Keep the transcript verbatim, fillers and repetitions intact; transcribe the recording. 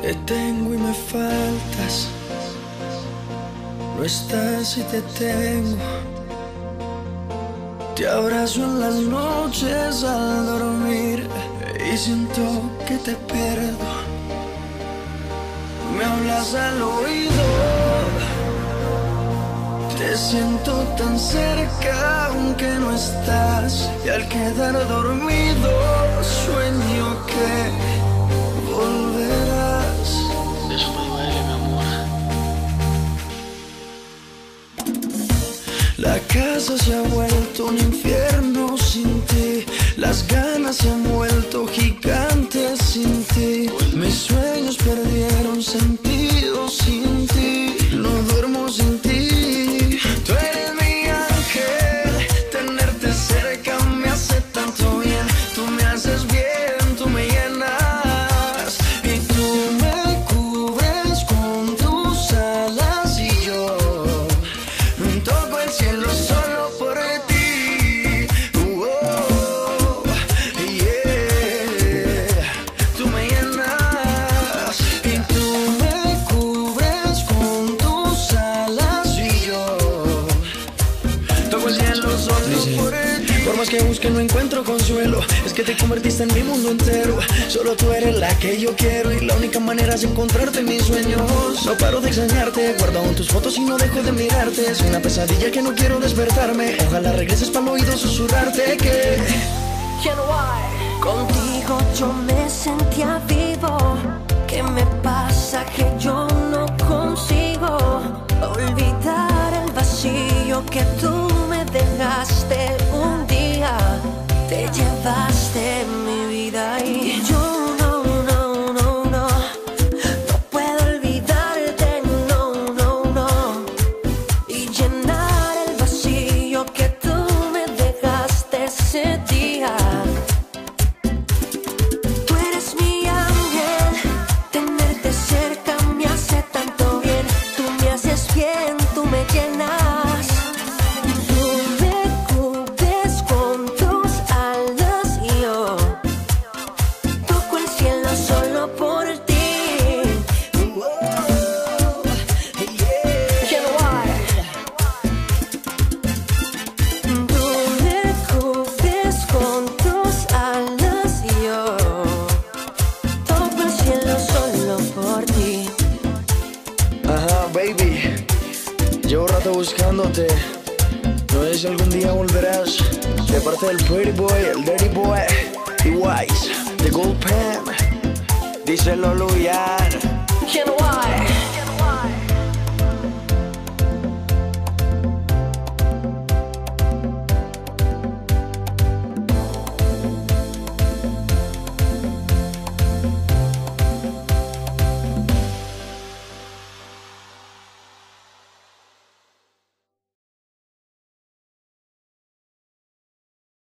Te tengo y me faltas, no estás y te tengo. Te abrazo en las noches al dormir y siento que te pierdo. Me hablas al oído, te siento tan cerca aunque no estás. Y al quedar dormido sueño que volverás. Eso me duele, mi amor. La casa se ha vuelto un infierno sin ti. Las ganas se han vuelto gigantes sin ti. Mis sueños perdieron sentido sin ti. No duermo sin ti. Tú eres mi ángel, tenerte cerca me hace tanto bien. Tú me haces bien, tú me llenas. Y tú me cubres con tus alas y yo toco el cielo solo por ti. Oh, yeah. Tú me llenas y tú me cubres con tus alas y yo toco el cielo solo Dice, por ti. Por más que busque no encuentro consuelo. Es que te convertiste en mi mundo entero. Solo tú eres la que yo quiero y la única manera es encontrarte en mis sueños. No paro de extrañarte, guardo aún tus fotos y no dejo de mirarte. Es una pesadilla que no quiero despertarme. Ojalá regreses para el oído susurrarte que ya no hay. Contigo yo me sentía vivo. ¿Qué me pasa que yo no consigo olvidar el vacío que tú me dejaste un día? Te llevaste mi vida y yo no, no, no, no, no puedo olvidarte, no, no, no, y llenar el vacío que tú me dejaste ese día. Tú eres mi ángel, tenerte cerca me hace tanto bien. Tú me haces bien, tú me llenas. Ajá, baby, llevo rato buscándote. No sé si algún día volverás. De parte del Pretty Boy, el Dirty Boy, y Wise, The Gold Pen. Díselo, Luyan. Ya no hay.